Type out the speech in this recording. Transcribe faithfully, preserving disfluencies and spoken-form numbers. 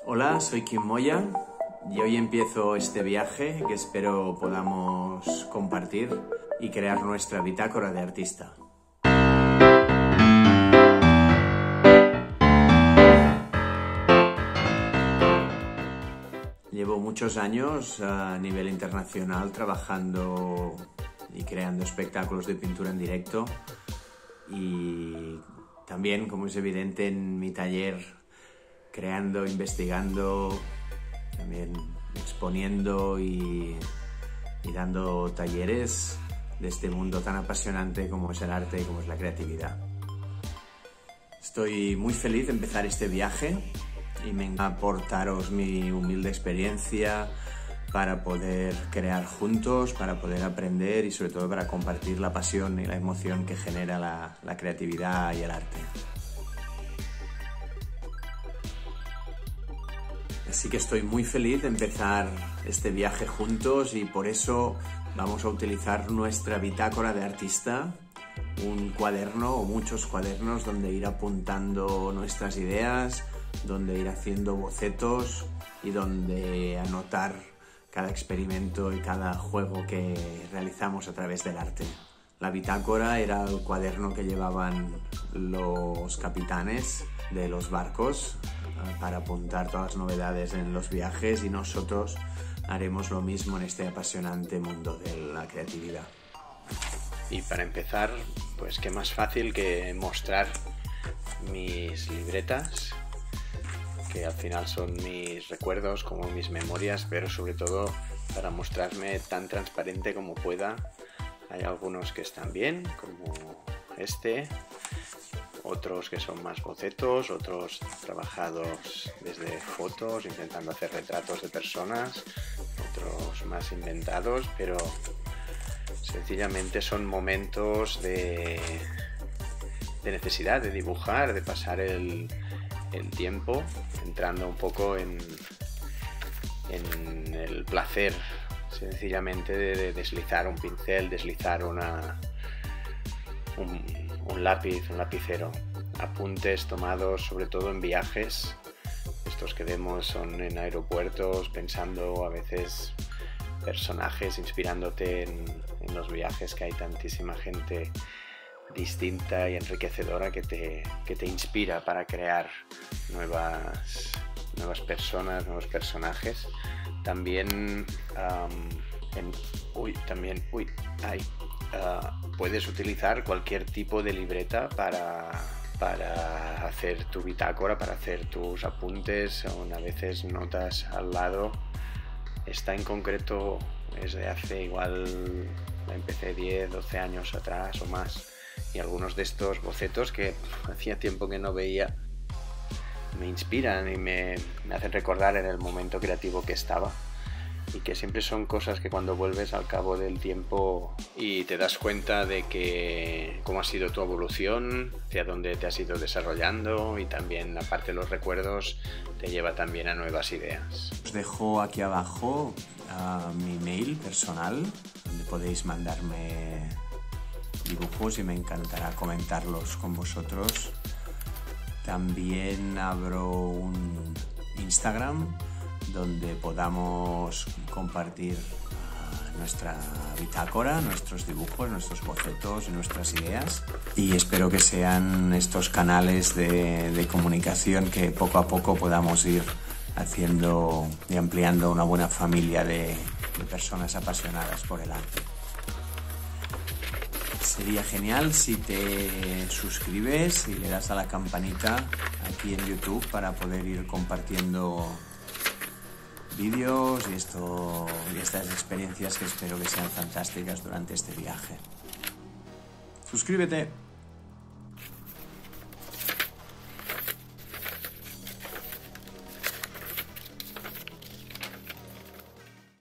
Hola, soy Kim Moya y hoy empiezo este viaje que espero podamos compartir y crear nuestra bitácora de artista. Llevo muchos años a nivel internacional trabajando y creando espectáculos de pintura en directo y también, como es evidente, en mi taller creando, investigando, también exponiendo y, y dando talleres de este mundo tan apasionante como es el arte y como es la creatividad. Estoy muy feliz de empezar este viaje y me encanta aportaros mi humilde experiencia para poder crear juntos, para poder aprender y sobre todo para compartir la pasión y la emoción que genera la, la creatividad y el arte. Así que estoy muy feliz de empezar este viaje juntos y por eso vamos a utilizar nuestra bitácora de artista, un cuaderno o muchos cuadernos donde ir apuntando nuestras ideas, donde ir haciendo bocetos y donde anotar cada experimento y cada juego que realizamos a través del arte. La bitácora era el cuaderno que llevaban los capitanes de los barcos para apuntar todas las novedades en los viajes y nosotros haremos lo mismo en este apasionante mundo de la creatividad. Y para empezar, pues qué más fácil que mostrar mis libretas, que al final son mis recuerdos, como mis memorias, pero sobre todo para mostrarme tan transparente como pueda. Hay algunos que están bien, como este, otros que son más bocetos, otros trabajados desde fotos, intentando hacer retratos de personas, otros más inventados, pero sencillamente son momentos de, de necesidad de dibujar, de pasar el, el tiempo, entrando un poco en, en el placer sencillamente de, de deslizar un pincel, deslizar una, un, un lápiz, un lapicero. Apuntes tomados sobre todo en viajes, estos que vemos son en aeropuertos, pensando a veces personajes, inspirándote en, en los viajes, que hay tantísima gente distinta y enriquecedora que te, que te inspira para crear nuevas, nuevas personas, nuevos personajes. También, um, en, uy, también, uy, ay, uh, puedes utilizar cualquier tipo de libreta para, para hacer tu bitácora, para hacer tus apuntes, o a veces notas al lado. Esta en concreto es de hace igual, la empecé diez, doce años atrás o más. Y algunos de estos bocetos que hacía tiempo que no veía me inspiran y me, me hacen recordar en el momento creativo que estaba, y que siempre son cosas que cuando vuelves al cabo del tiempo y te das cuenta de que cómo ha sido tu evolución, hacia dónde te has ido desarrollando, y también aparte de los recuerdos te lleva también a nuevas ideas. Os dejo aquí abajo uh, mi mail personal donde podéis mandarme dibujos y me encantará comentarlos con vosotros. También abro un Instagram donde podamos compartir uh, nuestra bitácora, nuestros dibujos, nuestros bocetos y nuestras ideas. Y espero que sean estos canales de, de comunicación que poco a poco podamos ir haciendo y ampliando una buena familia de, de personas apasionadas por el arte. Sería genial si te suscribes y le das a la campanita aquí en YouTube para poder ir compartiendo vídeos y, esto, y estas experiencias que espero que sean fantásticas durante este viaje. ¡Suscríbete!